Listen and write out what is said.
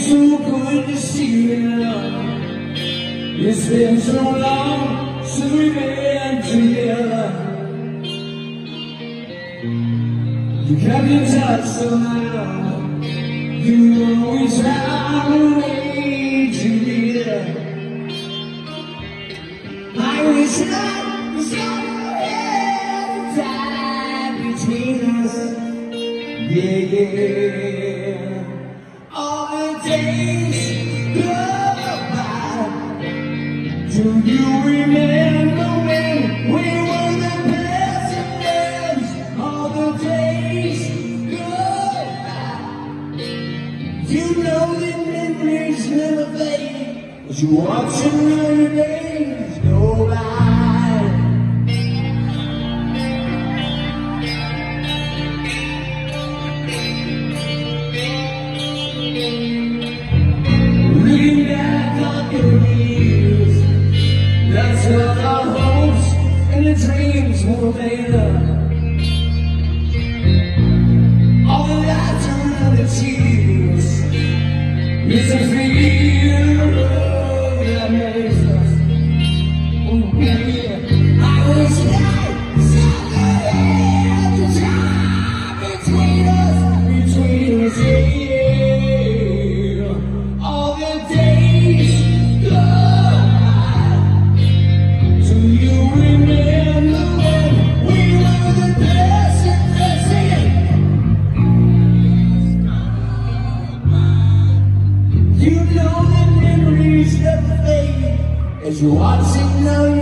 so good to see you. It's been so long since we've been together. You kept in touch somehow. You always found a way to get her. I wish I was gonna time between us. Yeah. All the days go by. Do you remember when we were the best of friends? All the days go by. You know that memories never fade as you watch another days go by. Looking back on your years, that's what our hopes and the dreams were made of. All the laughter and the tears is a feeling that makes us. Oh yeah, I was there, somewhere the time between us, yeah. All the days go by. Do you remember when we were the best of friends? You know that memories never fade as you're watching now.